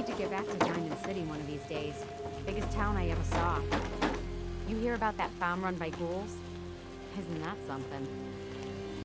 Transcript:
need to get back to Diamond City one of these days. Biggest town I ever saw. You hear about that farm run by ghouls? Isn't that something?